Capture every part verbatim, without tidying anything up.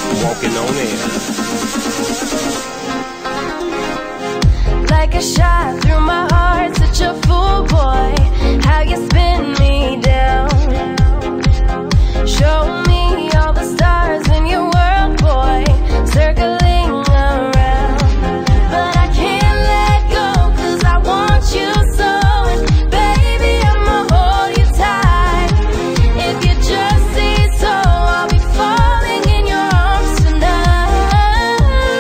walking on air. Like a shot through my heart, such a fool boy. How you spin me down. Show me all the stars in your world, boy, circling around. But I can't let go, cause I want you so. And baby, I'ma hold you tight. If you just say so, I'll be falling in your arms tonight.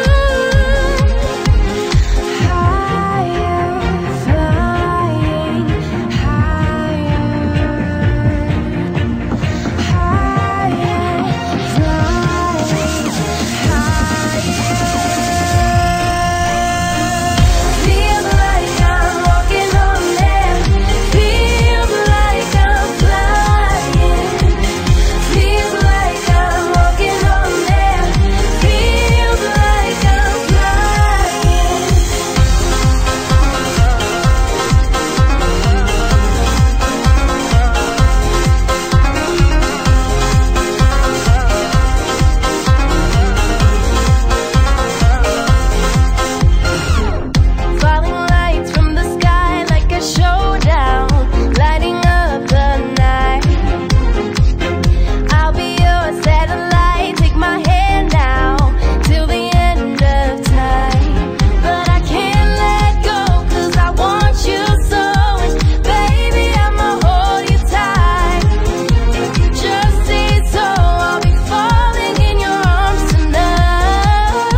Higher, flying higher. Higher, flying higher. Feels like I'm walking on air. Feels like I'm flying. Feels like I'm walking on air. Feels like I'm flying. Falling lights from the sky like a showdown, lighting up the night. I'll be your satellite, take my hand now, till the end of time. But I can't let go, cause I want you so. And baby, I'ma hold you tight. If you just say so, I'll be falling in your arms tonight.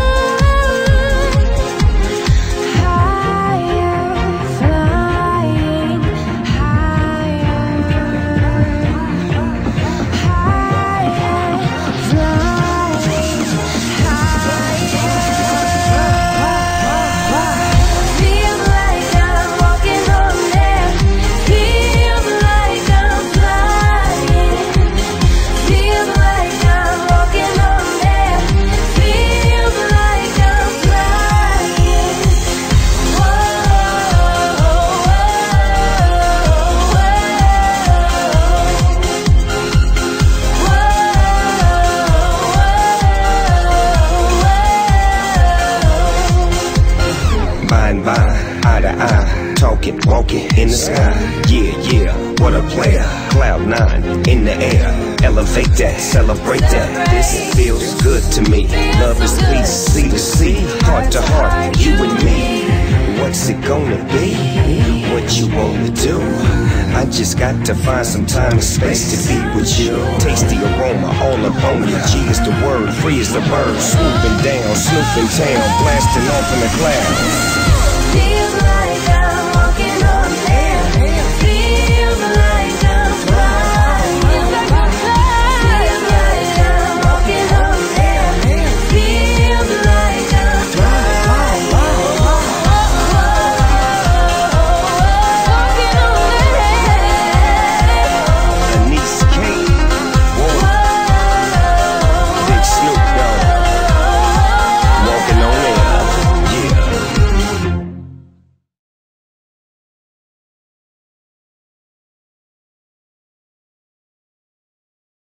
Higher, flying higher. Higher, flying higher. Feels like I'm walking on air. Feels like I'm flying. Feels like I'm walking on air. Feels like I'm flying. Whoa, Mind by eye to eye, talking, walking in the sky. Yeah, yeah, what a player. Cloud nine in the air. Elevate that, celebrate that. This feels good to me. Love is peace, sea to sea, heart to heart, you and me. What's it gonna be? What you wanna do? I just got to find some time and space to be with you. Taste the aroma all up on you. G is the word, free is the bird. Swooping down, snooping town, blasting off in the clouds. feels like